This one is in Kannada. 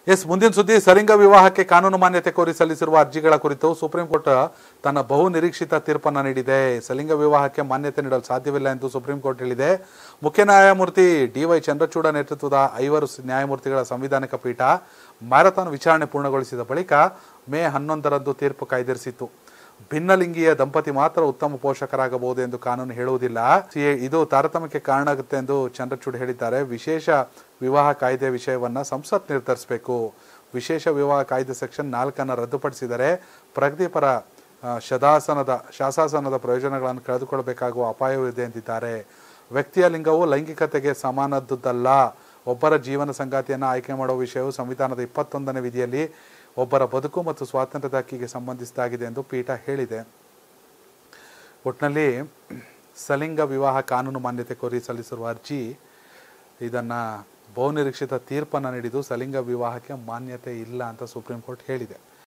ಎಸ್, ಮುಂದಿನ ಸುದ್ದಿ. ಸಲಿಂಗ ವಿವಾಹಕ್ಕೆ ಕಾನೂನು ಮಾನ್ಯತೆ ಕೋರಿ ಸಲ್ಲಿಸಿರುವ ಅರ್ಜಿಗಳ ಕುರಿತು ಸುಪ್ರೀಂ ಕೋರ್ಟ್ ತನ್ನ ಬಹು ನಿರೀಕ್ಷಿತ ತೀರ್ಪನ್ನು ನೀಡಿದೆ. ಸಲಿಂಗ ವಿವಾಹಕ್ಕೆ ಮಾನ್ಯತೆ ನೀಡಲು ಸಾಧ್ಯವಿಲ್ಲ ಎಂದು ಸುಪ್ರೀಂ ಕೋರ್ಟ್ ಹೇಳಿದೆ. ಮುಖ್ಯ ನ್ಯಾಯಮೂರ್ತಿ ಡಿ.ವೈ. ಚಂದ್ರಚೂಡ ನೇತೃತ್ವದ 5 ನ್ಯಾಯಮೂರ್ತಿಗಳ ಸಂವಿಧಾನಿಕ ಪೀಠ ಮ್ಯಾರಥಾನ್ ವಿಚಾರಣೆ ಪೂರ್ಣಗೊಳಿಸಿದ ಬಳಿಕ ಮೇ 11ರಂದು ತೀರ್ಪು ಕಾಯ್ದಿರಿಸಿತು. ಭಿನ್ನಲಿಂಗಿಯ ದಂಪತಿ ಮಾತ್ರ ಉತ್ತಮ ಪೋಷಕರಾಗಬಹುದು ಎಂದು ಕಾನೂನು ಹೇಳುವುದಿಲ್ಲ. ಇದು ತಾರತಮ್ಯಕ್ಕೆ ಕಾರಣ ಆಗುತ್ತೆ ಎಂದು ಚಂದ್ರಚೂಡ್ ಹೇಳಿದ್ದಾರೆ. ವಿಶೇಷ ವಿವಾಹ ಕಾಯ್ದೆ ವಿಷಯವನ್ನ ಸಂಸತ್ ನಿರ್ಧರಿಸಬೇಕು. ವಿಶೇಷ ವಿವಾಹ ಕಾಯ್ದೆ ಸೆಕ್ಷನ್ 4 ರದ್ದುಪಡಿಸಿದರೆ ಪ್ರಗತಿಪರ ಶಾಸನದ ಪ್ರಯೋಜನಗಳನ್ನು ಕಳೆದುಕೊಳ್ಳಬೇಕಾಗುವ ಅಪಾಯವಿದೆ ಎಂದಿದ್ದಾರೆ. ವ್ಯಕ್ತಿಯ ಲಿಂಗವು ಲೈಂಗಿಕತೆಗೆ ಸಮಾನದ್ದುದಲ್ಲ. ಒಬ್ಬರ ಜೀವನ ಸಂಗಾತಿಯನ್ನು ಆಯ್ಕೆ ಮಾಡುವ ವಿಷಯವು ಸಂವಿಧಾನದ 21ನೇ ವಿಧಿಯಲ್ಲಿ ಒಬ್ಬರ ಬದುಕು ಮತ್ತು ಸ್ವಾತಂತ್ರ್ಯದ ಹಕ್ಕಿಗೆ ಸಂಬಂಧಿಸಿದಾಗಿದೆ ಎಂದು ಪೀಠ ಹೇಳಿದೆ. ಒಟ್ಟಿನಲ್ಲಿ ಸಲಿಂಗ ವಿವಾಹ ಕಾನೂನು ಮಾನ್ಯತೆ ಕೋರಿ ಸಲ್ಲಿಸಿರುವ ಅರ್ಜಿ ಇದನ್ನು ಬಹುನಿರೀಕ್ಷಿತ ತೀರ್ಪನ್ನು ನೀಡಿದ್ದು ಸಲಿಂಗ ವಿವಾಹಕ್ಕೆ ಮಾನ್ಯತೆ ಇಲ್ಲ ಅಂತ ಸುಪ್ರೀಂ ಕೋರ್ಟ್ ಹೇಳಿದೆ.